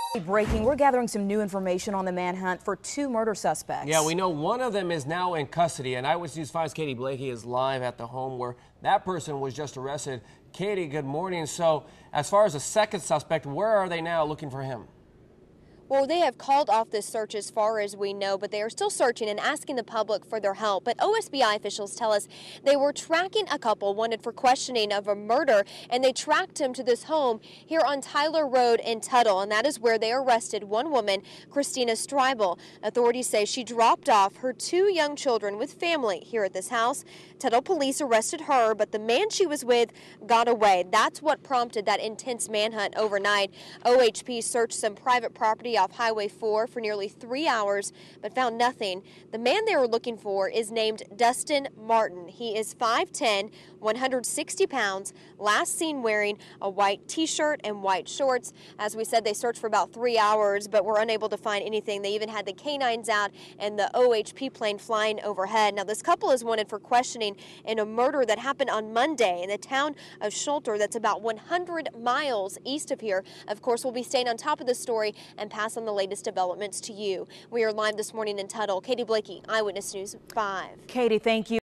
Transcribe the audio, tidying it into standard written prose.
Breaking, we're gathering some new information on the manhunt for 2 murder suspects. Yeah, we know one of them is now in custody, and Eyewitness News 5's Katie Blakey is live at the home where that person was just arrested. Katie, good morning. So, as far as the second suspect, where are they now looking for him? Well, they have called off this search as far as we know, but they are still searching and asking the public for their help. But OSBI officials tell us they were tracking a couple wanted for questioning of a murder, and they tracked him to this home here on Tyler Road in Tuttle, and that is where they arrested one woman, Christina Streibel. Authorities say she dropped off her 2 young children with family here at this house. Tuttle police arrested her, but the man she was with got away. That's what prompted that intense manhunt overnight. OHP searched some private property off Highway 4 for nearly 3 hours, but found nothing. The man they were looking for is named Dustin Martin. He is 5'10", 160 pounds, last seen wearing a white t-shirt and white shorts. As we said, they searched for about 3 hours, but were unable to find anything. They even had the canines out and the OHP plane flying overhead. Now, this couple is wanted for questioning in a murder that happened on Monday in the town of Schulter. That's about 100 miles east of here. Of course, we'll be staying on top of the story and pass on the latest developments to you. We are live this morning in Tuttle. Katie Blakey, Eyewitness News 5. Katie, thank you.